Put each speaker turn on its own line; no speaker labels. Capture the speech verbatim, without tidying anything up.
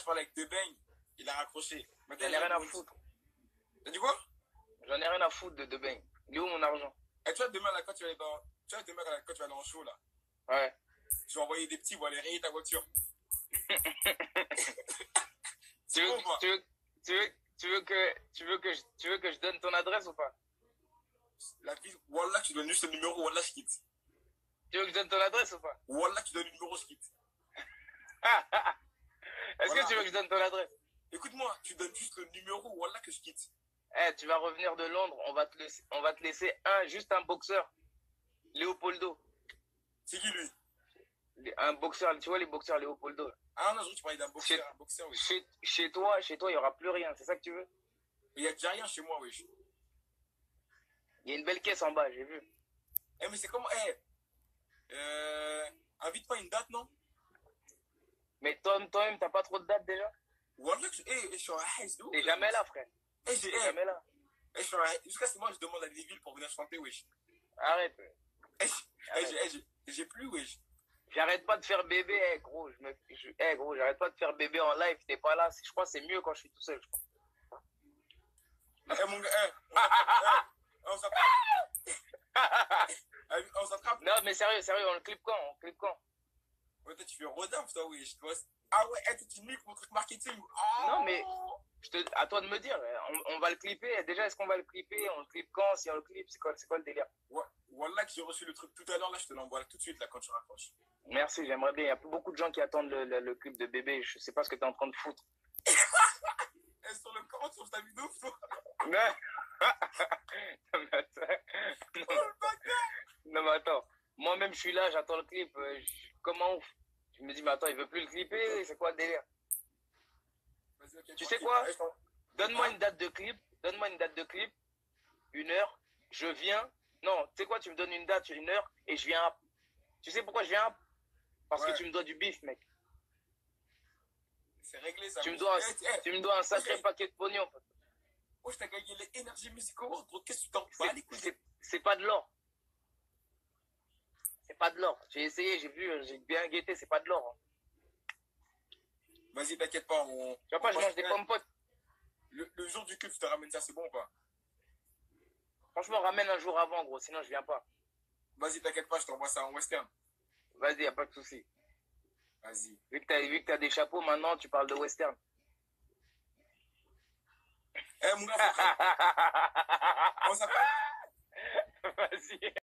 je parlais avec Debeng, il a raccroché.
J'en ai rien à foutre.
T'as dit quoi?
J'en ai rien à foutre de Debeng. Il est où mon argent?
Et tu vois, demain, là, quand tu vas aller dans. Tu vois, demain, quand tu vas aller en show, là.
Ouais.
Je vais envoyer des petits pour aller rayer ta voiture.
Tu veux, bon, tu, veux, tu, veux, tu, veux que, tu, veux que je, tu veux que je donne ton adresse ou pas?
La vie, Wallah, tu donnes juste le numéro, Wallah, je quitte.
Tu veux que je donne ton adresse ou pas?
Wallah, tu donnes le numéro, je quitte.
Est-ce voilà. que tu veux que je donne ton adresse?
Écoute-moi, tu donnes juste le numéro, Wallah, que je quitte.
Eh, hey, tu vas revenir de Londres, on va te laisser, on va te laisser un, juste un boxeur. Léopoldo.
C'est qui lui?
Un boxeur, tu vois les boxeurs Léopoldo.
Ah non, je tu parlais d'un boxeur, chez, un boxeur, oui.
Chez, chez toi, chez toi, il n'y aura plus rien, c'est ça que tu veux?
Il n'y a déjà rien chez moi, oui.
Il y a une belle caisse en bas, j'ai vu.
Eh, mais c'est comment, eh, hey, euh, invite-moi une date, non?
Mais toi-même, toi t'as pas trop de dates déjà?
Wallah, je, hey, je suis en haisse de ouf.
T'es jamais là, frère.
Eh, j'ai,
T'es
hey,
jamais là.
Eh, je suis en jusqu'à ce moment, je demande à des villes pour venir chanter, wesh.
Arrête.
Eh, hey, j'ai plus, wesh.
J'arrête pas de faire bébé, hey, gros. Je me, je, hey, gros, j'arrête pas de faire bébé en live. T'es pas là. Je crois que c'est mieux quand je suis tout seul, je crois.
Eh, mon gars, eh, on s'attrape. On s'attrape.
Non, mais sérieux, sérieux, on le clip quand? On le clip quand?
Ouais, toi, tu fais rodin, toi, wesh. Ah ouais, hey, tu niques mon truc marketing. Oh.
Non, mais je te, à toi de me dire. On, on va le clipper. Déjà, est-ce qu'on va le clipper? On le clip quand? Si on le clip, c'est quoi, c'est quoi le délire?
Ouais, voilà que j'ai reçu le truc tout à l'heure. Là, je te l'envoie tout de suite, là, quand tu raccroches.
Merci, j'aimerais bien. Il y a beaucoup de gens qui attendent le, le, le clip de bébé. Je sais pas ce que tu es en train de foutre.
Et sur le comment sur ta vidéo, toi?
Non. Non, mais attends. Non. Non, mais attends. Moi-même, je suis là, j'attends le clip. Je... Comment ouf? Je me dis, mais attends, il veut plus le clipper. C'est quoi le délire? Okay, tu sais quoi? Donne-moi une date de clip. Donne-moi une date de clip. Une heure. Je viens. Non, tu sais quoi? Tu me donnes une date, une heure, et je viens. Tu sais pourquoi je viens? Parce ouais. que tu me dois du bif, mec.
C'est réglé, ça.
Tu me dois, hey, hey, tu me dois un sacré hey. paquet de pognon.
Oh, je t'ai gagné les Energy Music Awards, gros. Qu'est-ce que tu t'en bats?
C'est pas de l'or. C'est pas de l'or. J'ai essayé, j'ai vu, j'ai bien guetté, c'est pas de l'or. Hein.
Vas-y, t'inquiète pas. On...
Tu vois pas,
on
je mange des pommes potes.
Le, le jour du clip, je te ramène ça, c'est bon ou pas?
Franchement, ramène un jour avant, gros, sinon je viens pas.
Vas-y, t'inquiète pas, je t'envoie ça en western.
Vas-y, y a pas de souci.
Vas-y.
Vu que t'as vu que t'as des chapeaux, maintenant tu parles de western.
Eh, hey, mon gars, on s'appelle.
Vas-y.